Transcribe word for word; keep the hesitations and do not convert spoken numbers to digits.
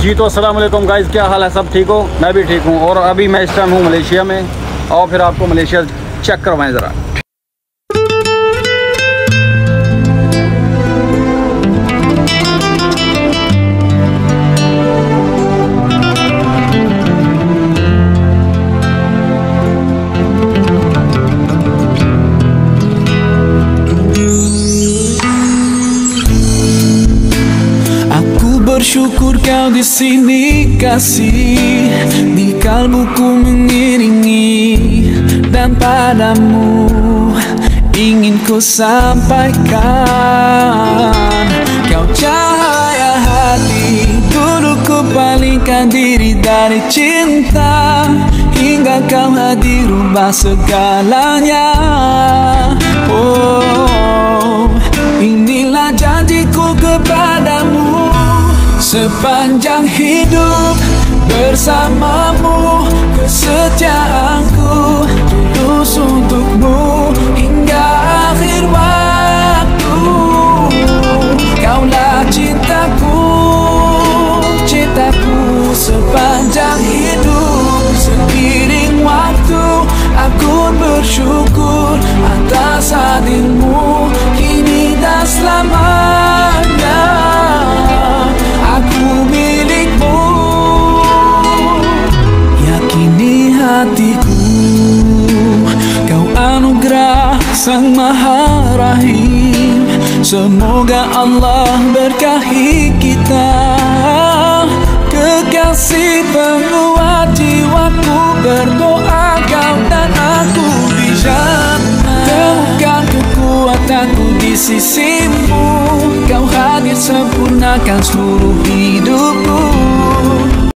जी तो अस्सलाम वालेकुम गाइस, क्या हाल है? सब ठीक हो? मैं भी ठीक हूँ। और अभी मैं इस टाइम हूँ मलेशिया में, और फिर आपको मलेशिया चेक करवाएं ज़रा। Bersyukur kau di sini kasih, di kalbuku mengiringi, dan padamu ingin ku sampaikan. Kau cahaya hati, dulu ku palingkan diri dari cinta, hingga kau hadir rubah segalanya. Oh, inilah janjiku kepadamu, sepanjang hidup bersamamu, kesetiaanku tulus untukmu hingga akhir waktu. Kaulah cintaku, cintaku sepanjang hidup. Seiring waktu aku bersyukur atas hadirmu kini dan selamanya. Aku milikmu, yakini hatiku. Kau anugerah Sang Maha Rahim, semoga Allah berkahi kita. Kekasih penguat jiwaku, berdoa kau dan aku di jannah. Temukan kekuatanku di sisimu, kau hadir sempurnakan seluruh